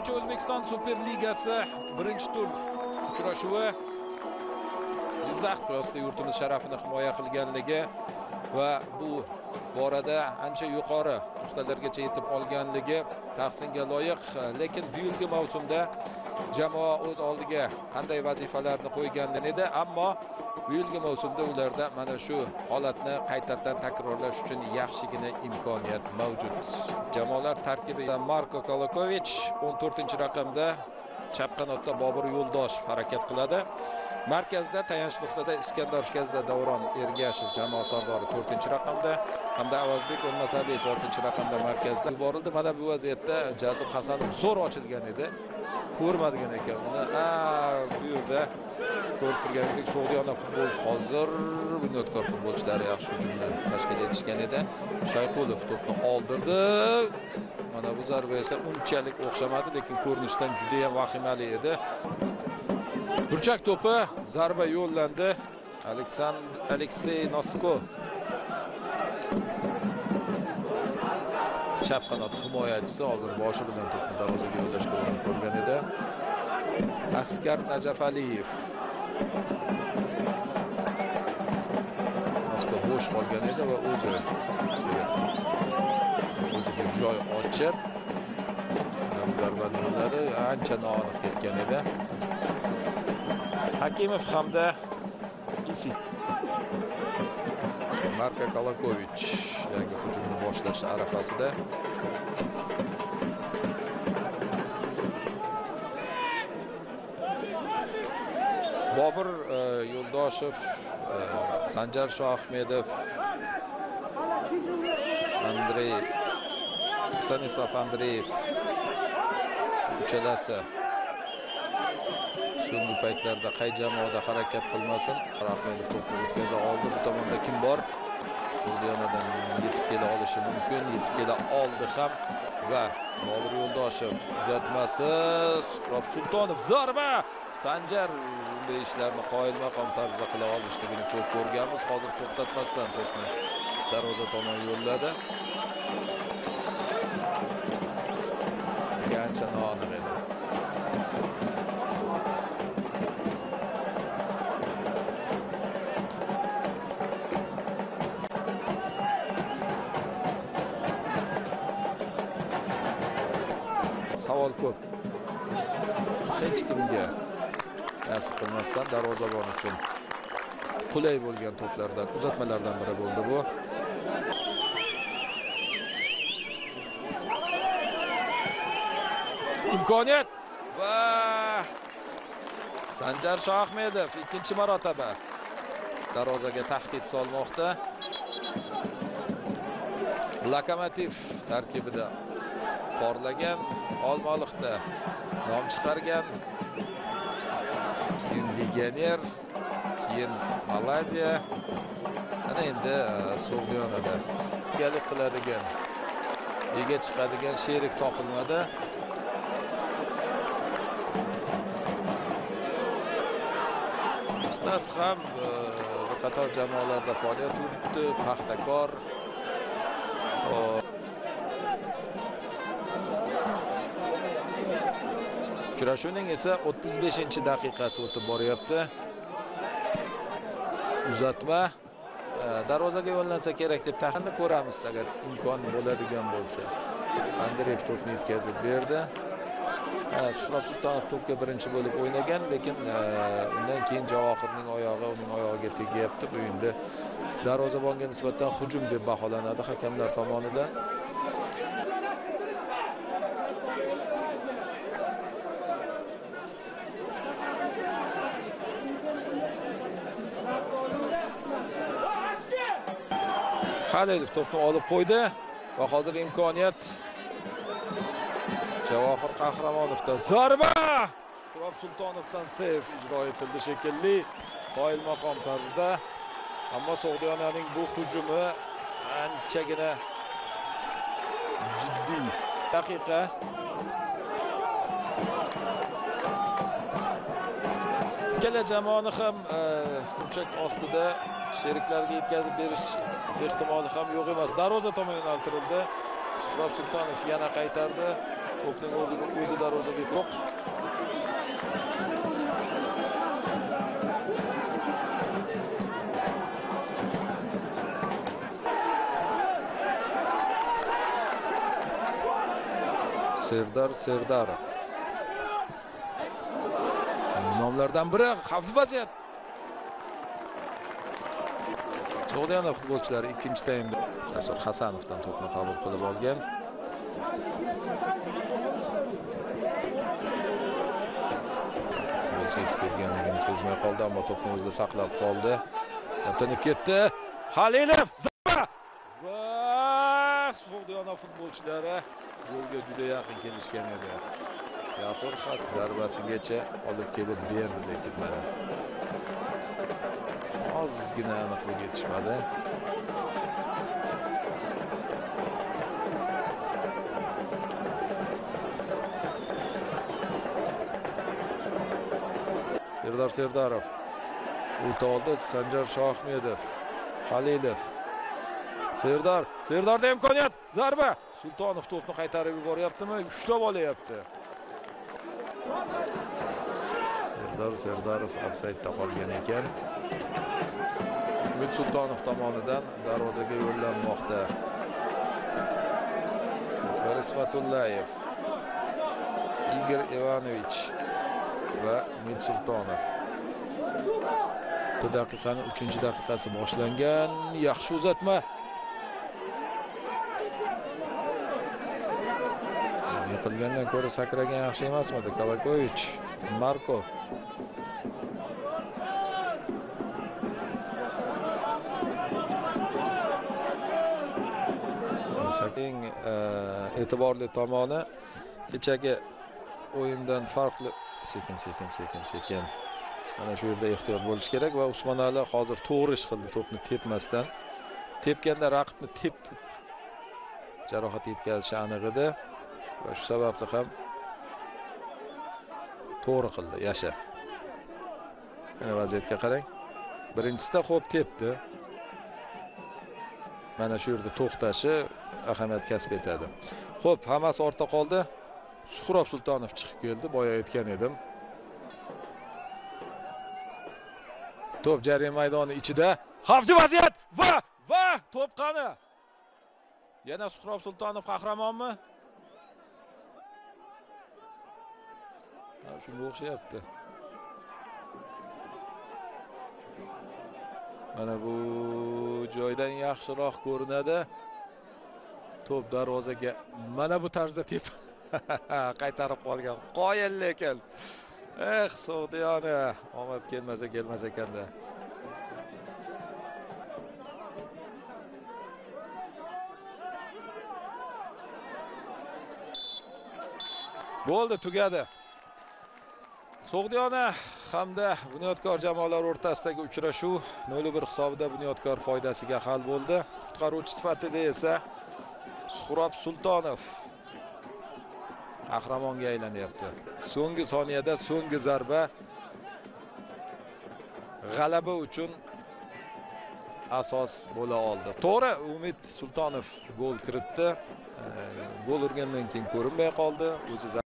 o'ynovchi O'zbekiston Superligasi birinchi tur uchrashuvi Jizzax Qo'yosda yurtimiz sharafini himoya qilganligi va bu borada ancha yuqori nuqtalargacha yetib olganligi tahsinga loyiq. Lekin bu yilgi mavsumda jamoa o'z oldiga qanday vazifalarni qo'ygan edi, ammo bu yilgi mavsumda ularda mana shu holatni qaytadan takrorlash uchun yaxshigina imkoniyat mavjud. Jamoalar tarkibi Marko Kolokovich 14-raqamda, chap qanotda Bobur Yo'ldoshev harakat qiladi. Markazda tayanch nuqtada Iskandar Shkazda Davron Ergashev jamoa sardori 4-raqamda hamda Avazbek O'lmasaliyev 6-raqamda markazda yuborildi. Mana bu vaziyatda Jasur Hasanov zo'r ochilgan edi. Ko'rmadigan ekan uni. Bu yerda ko'rib turganingizdek So'g'diyona futbolchi hozir bunyodkor futbolchilari yaxshi hujumni tashkil etishgan edi. Shayqulov to'pni oldirdi. Mana bu zarba esa unchalik o'xshamadi, lekin ko'rinishdan juda ham vahimali edi. Burchak to'pi zarba yo'llandi. Aleksey Nosko chap qanot himoyachisi hozir boshi bilan to'pni darvozaga yo'llashga urinib ko'rgan edi. Askar Najafaliyev Nosko bo'sh qolgan edi va o'ziga joy ochib zarbani yo'lladi. Ancha noaniq ketgan edi. Hakimov hamda Isi Marko Kolokovich yangi hujumni boshlash arafasida. Bobur Yo'ldoshev, Sanjar Shoahmedov, Andrey Stanisov Andreyev uchalasi so'nggi paytlarda qay jamoada harakat qilmasin. Rahmetli to'pni o'tkaza oldi. Bu tomonda kim bor? Suriyadan yetib kela olishi mumkin. Yetib kela oldi ham va Bobur Yo'ldoshev uzatmasi. Suhrob Sultonov zarba. Sanjar bunday ishlarni qoyilmaqom tarzda qila olishligini ko'p ko'rganmiz. Hozir to'xtatmasdan to'pni darvoza tomon yo'lladi. Ancha noaniq edi. Savol ko'p. Hech kimga nasib qilmasdan darvozabon uchun qulay bo'lgan to'plardan, uzatmalardan biri bo'ldi bu. Imkoniyat va Sanjar Shoahmedov ikkinchi marotaba darvozaga tahdid solmoqda. Lokomotiv tarkibida porlagan, Olmaliqda nom chiqargan, keyin legioner, keyin Maladiya, ana endi So'g'diyonada egalik qiladigan, ega chiqadigan sherik topilmadi. Istas ham bir qator jamoalarda faoliyat yuritdi, Paxtakor. Uchrashuvning esa 35-daqiqasi o'tib boryapti. Uzatma darvozaga yo'llansa kerak deb taxminni ko'ramiz agar imkon bo'ladigan bo'lsa. Andreyev to'pni yetkazib berdi. Suhrob Sultonov to'pga birinchi bo'lib o'ynagan, lekin undan keyin Javohirning oyog'i uning oyog'iga tegyapti. Bu endi darvozabonga nisbatan hujum deb baholanadi hakamlar tomonidan. Halilov to'pni olib qo'ydi va hozir imkoniyat Javohir Qahramonovda zarba. Suhrob Sultonovdan sev ijro etildi shekilli, qoyilmaqom tarzda. Ammo So'g'diyonaning bu hujumi anchagina jiddiy. Daqiqa. Ikkala jamoani ham burchak ostida sheriklarga yetkazib berish ehtimoli ham yo'q emas. Darvoza tomon yo'naltirildi. Suhrob Sultonov yana qaytardi. To'pning o'zi darvozaga yo'q. Serdar Serdarov. Nomlardan biri xavfli vaziyat. So'g'diyona futbolchilari ikkinchi taymda Jasur Hasanovdan to'pni qabul qilib olgan. Yetib kelganligini sezmay qoldi, ammo to'pni o'zida saqlab qoldi. Yatinib ketdi. Halilov zarba. Va So'g'diyona futbolchilari golga juda yaqin kelishgan edi. Jasur Hasanov zarbasigacha olib kelib berdi, lekin mana ozgina aniqlik yetishmadi. Serdar Serdarov o'ta oldi. Sanjar Shohmedov, Halilov, Serdarda imkoniyat, zarba. Sultonov to'pni qaytarib yuboryaptimi? Ushlab olyapti. Serdar Serdarov ofsaydda qolgan ekan. Umid Sultonov tomonidan darvozaga yo'llanmoqda. Ismatullayev, Igor Ivanovich va Umid Sultonov. 4 daqiqaning 3-daqiqasi boshlangan. Yaxshi uzatma. Yiqilgandan ko'ra sakragan yaxshi emasmidi? Kalakovic, Marko. Eng e'tiborli tomoni kechagi o'yindan farqli. Sekin. Mana shu yerda ehtiyot bo'lish kerak va Usmonali hozir to'g'ri ish qildi, to'pni tepmasdan. Tepganda raqibni tepib jarohat yetkazishi aniq edi va shu sababli ham to'g'ri qildi. Yasha. Mana vaziyatga qarang. Birinchisida xo'p tepdi. Mana shu yerda to'xtashi ahamiyat kasb etadi. Xo'p, hammasi ortda qoldi. Suhrob Sultonov chiqib keldi, boya aytgan edim. To'p jarima maydoni ichida. Xavfli vaziyat va to'p qani? Yana Suhrob Sultonov qahramonmi? Shunga o'xshayapti. Mana bu joydan yaxshiroq ko'rinadi. To'p darvozaga mana bu tarzda tep qaytarib qolgan. Qoyil lekin. So'g'diyona omad kelmas ekanda. Bo'ldi, tugadi. So'g'diyona hamda Bunyodkor jamoalari o'rtasidagi uchrashuv 0-1 hisobida Bunyodkor foydasiga hal bo'ldi. Qutqaruvchi sifatida esa Suhrob Sultonov qahramonga aylanyapti. So'nggi soniyada so'nggi zarba g'alaba uchun asos bo'la oldi. To'g'ri, Umid Sultonov gol kiritdi. Gol urgandan keyin ko'rinmay qoldi. O'zi